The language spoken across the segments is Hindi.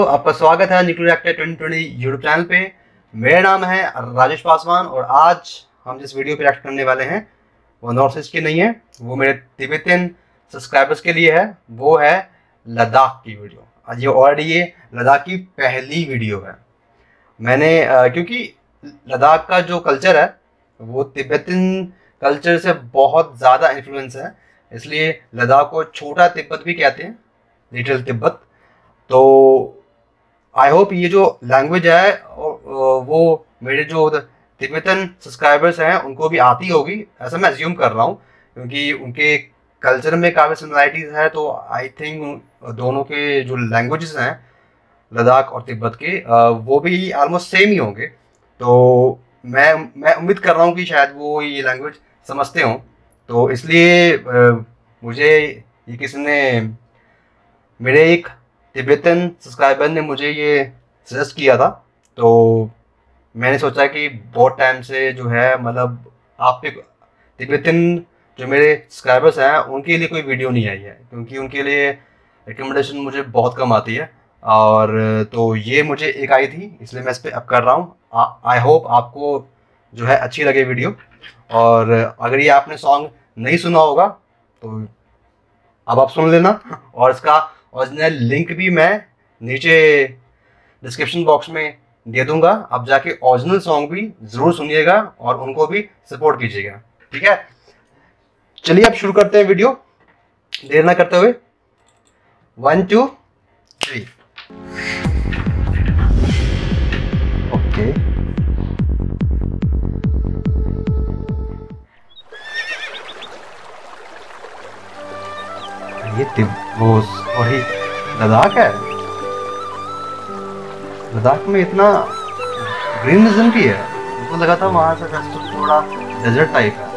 आपका स्वागत है न्यूट्री रिएक्टर 2020 यूट्यूब चैनल पे। मेरा नाम है राजेश पासवान और आज हम जिस वीडियो पे रिएक्ट करने वाले हैं वो नॉर्थ ईस्ट की नहीं है, वो मेरे तिब्बतियन सब्सक्राइबर्स के लिए है। वो है लद्दाख की वीडियो। आज ये लद्दाख की पहली वीडियो है। मैंने क्योंकि लद्दाख का जो कल्चर है वो तिब्बतियन कल्चर से बहुत ज़्यादा इन्फ्लुएंस है, इसलिए लद्दाख को छोटा तिब्बत भी कहते हैं, लिटिल तिब्बत। तो आई होप ये जो लैंग्वेज है वो मेरे जो तिब्बतन सब्सक्राइबर्स हैं उनको भी आती होगी, ऐसा मैं अज्यूम कर रहा हूँ, क्योंकि उनके कल्चर में काफ़ी सिमिलरिटीज़ है। तो आई थिंक दोनों के जो लैंग्वेजेस हैं लद्दाख और तिब्बत के वो भी ऑलमोस्ट सेम ही होंगे। तो मैं उम्मीद कर रहा हूँ कि शायद वो ये लैंग्वेज समझते हों। तो इसलिए मुझे ये किसी ने, मेरे एक तिब्बतन सब्सक्राइबर ने मुझे ये सजेस्ट किया था। तो मैंने सोचा कि बहुत टाइम से जो है मतलब आप पे तिब्बतन जो मेरे सब्सक्राइबर्स हैं उनके लिए कोई वीडियो नहीं आई है, क्योंकि उनके लिए रिकमेंडेशन मुझे बहुत कम आती है। और तो ये मुझे एक आई थी, इसलिए मैं इस पर अब कर रहा हूँ। आई होप आपको जो है अच्छी लगे वीडियो। और अगर ये आपने सॉन्ग नहीं सुना होगा तो अब आप सुन लेना, और इसका ओरिजिनल लिंक भी मैं नीचे डिस्क्रिप्शन बॉक्स में दे दूंगा। आप जाके ओरिजिनल सॉन्ग भी ज़रूर सुनिएगा और उनको भी सपोर्ट कीजिएगा, ठीक है। चलिए अब शुरू करते हैं वीडियो, देर ना करते हुए। 1 2 3 ओके। ये वही लद्दाख है। लद्दाख में इतना ग्रीनिज्म भी है, मुझको लगा था वहां से थोड़ा डेजर्ट टाइप है।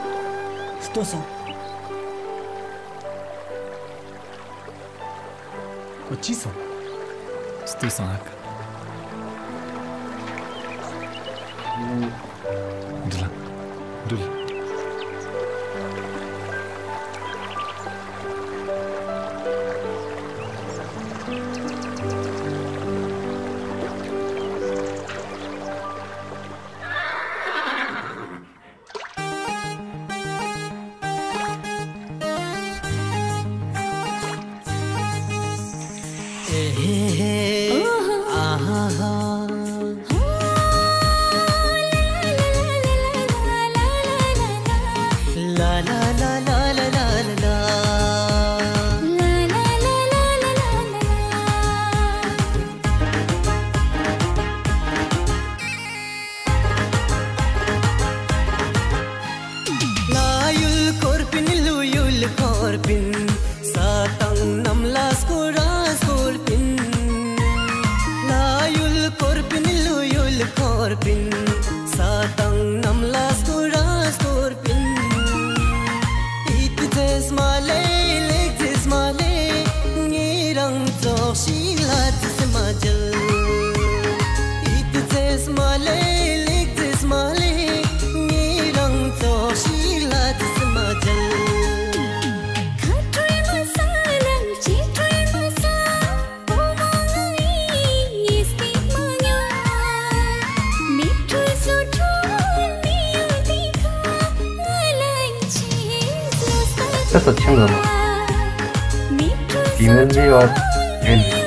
सक्षम दोनों, फीमेल भी और मेल भी।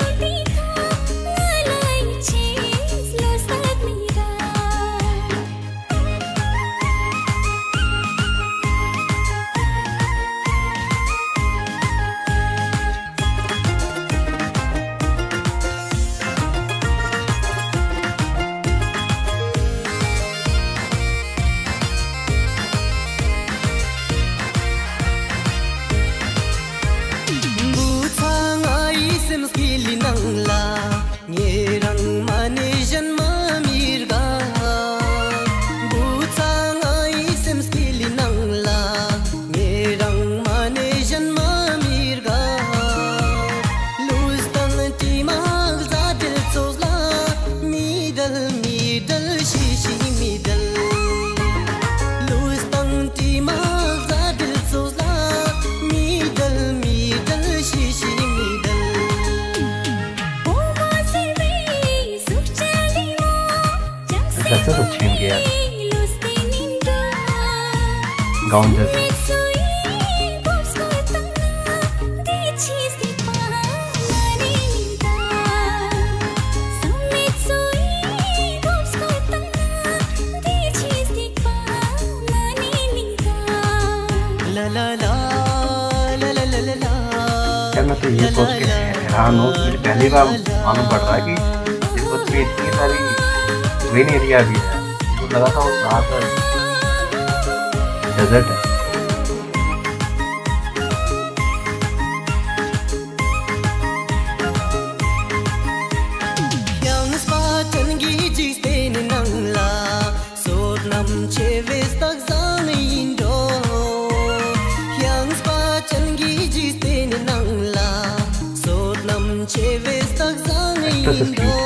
ड्रेसेस अच्छी होंगी यार, गाउन जैसे। यार मैं तो ये सोच के हैरान हूँ, मुझे पहली बार मालूम पड़ रहा है कि तिब्बत में इतनी सारी ग्रीन एरिया भी है। तो लगा था वो ज़्यादातर डेजर्ट है। Actress is cute.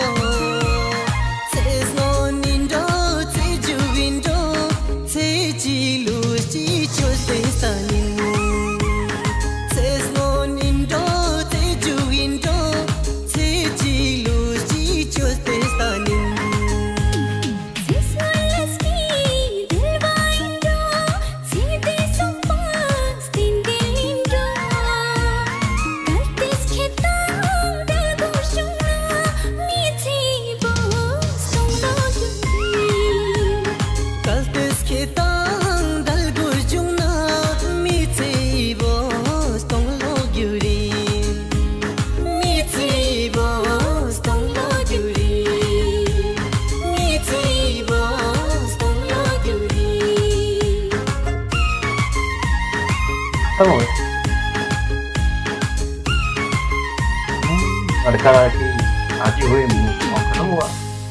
लड़का लड़की शादी हुई, खत्म हुआ।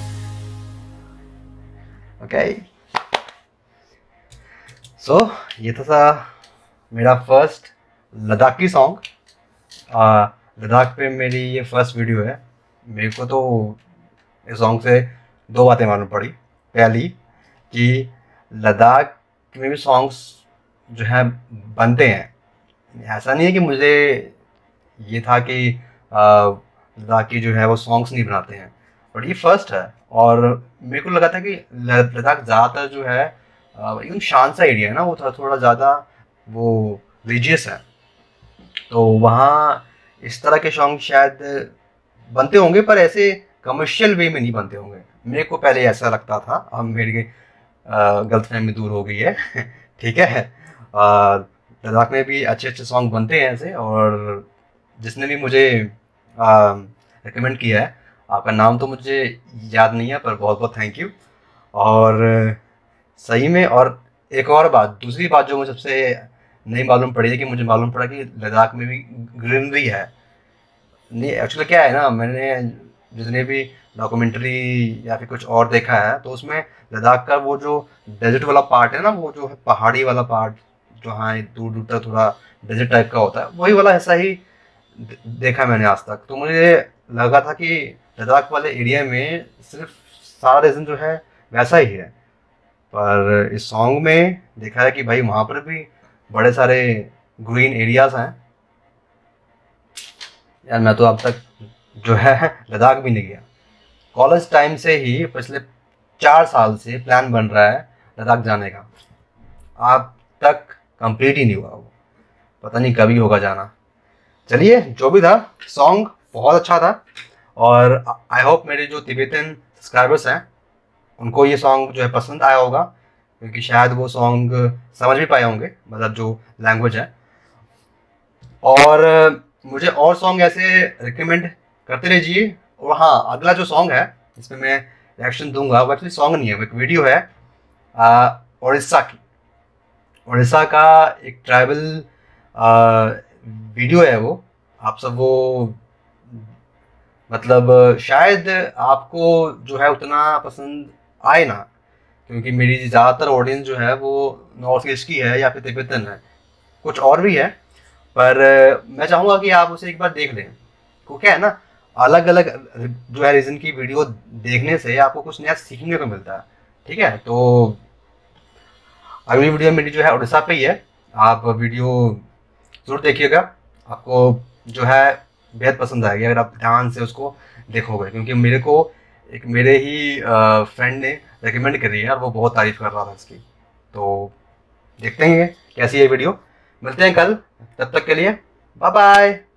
ओके, सो ये था मेरा फर्स्ट लद्दाखी सॉन्ग। लद्दाख पे मेरी ये फर्स्ट वीडियो है। मेरे को तो इस सॉन्ग से दो बातें मालूम पड़ी। पहली कि लद्दाख में भी सॉन्ग्स जो है बनते हैं। ऐसा नहीं है कि मुझे ये था कि लद्दाखी जो है वो सॉन्ग्स नहीं बनाते हैं, बट ये फर्स्ट है। और मेरे को लगा था कि लद्दाख ज़्यादातर जो है एकदम शांत सा एरिया है ना, वो थोड़ा ज़्यादा वो रिलीजियस है, तो वहाँ इस तरह के सॉन्ग शायद बनते होंगे, पर ऐसे कमर्शियल वे में नहीं बनते होंगे। मेरे को पहले ऐसा लगता था। अब मेरी गलतफहमी दूर हो गई है। ठीक है, लद्दाख में भी अच्छे अच्छे सॉन्ग बनते हैं ऐसे। और जिसने भी मुझे रिकमेंड किया है, आपका नाम तो मुझे याद नहीं है, पर बहुत बहुत थैंक यू। और सही में, और एक और बात, दूसरी बात जो मुझे सबसे नहीं मालूम पड़ी है कि मुझे मालूम पड़ा कि लद्दाख में भी ग्रीनरी है। नहीं, एक्चुअली क्या है ना, मैंने जितने भी डॉक्यूमेंट्री या फिर कुछ और देखा है, तो उसमें लद्दाख का वो जो डेजर्ट वाला पार्ट है ना, वो जो है पहाड़ी वाला पार्ट, जो हाँ दूर दूर तक थोड़ा डेजर्ट टाइप का होता है, वही वाला ऐसा ही देखा मैंने आज तक। तो मुझे लगा था कि लद्दाख वाले एरिया में सिर्फ सारा रीज़न जो है वैसा ही है, पर इस सॉन्ग में देखा है कि भाई वहाँ पर भी बड़े सारे ग्रीन एरियाज हैं। यार मैं तो अब तक जो है लद्दाख भी नहीं गया। कॉलेज टाइम से ही पिछले 4 साल से प्लान बन रहा है लद्दाख जाने का, अब तक कंप्लीट ही नहीं हुआ। वो पता नहीं कभी होगा जाना। चलिए, जो भी था, सॉन्ग बहुत अच्छा था। और आई होप मेरे जो तिब्बतन सब्सक्राइबर्स हैं उनको ये सॉन्ग जो है पसंद आया होगा, क्योंकि शायद वो सॉन्ग समझ भी पाए होंगे, मतलब जो लैंग्वेज है। और मुझे और सॉन्ग ऐसे रिकमेंड करते रहिए। और हाँ, अगला जो सॉन्ग है इसमें मैं रिएक्शन दूंगा, वो एक्चुअली सॉन्ग नहीं है, वो एक वीडियो है उड़ीसा की। उड़ीसा का एक ट्राइबल वीडियो है वो। आप सब वो मतलब शायद आपको जो है उतना पसंद आए ना, क्योंकि मेरी ज़्यादातर ऑडियंस जो है वो नॉर्थ ईस्ट की है या फिर तिब्बतन है, कुछ और भी है। पर मैं चाहूँगा कि आप उसे एक बार देख लें, को क्या है ना, अलग अलग जो है रीजन की वीडियो देखने से आपको कुछ नया सीखने को मिलता है। ठीक है, तो अगली वीडियो मेरी जो है उड़ीसा पे ही है। आप वीडियो ज़रूर देखिएगा, आपको जो है बेहद पसंद आएगी अगर आप ध्यान से उसको देखोगे, क्योंकि मेरे को एक मेरे ही फ्रेंड ने रेकमेंड करी है और वो बहुत तारीफ कर रहा था इसकी। तो देखते हैं कैसी है वीडियो, मिलते हैं कल, तब तक के लिए बाय बाय।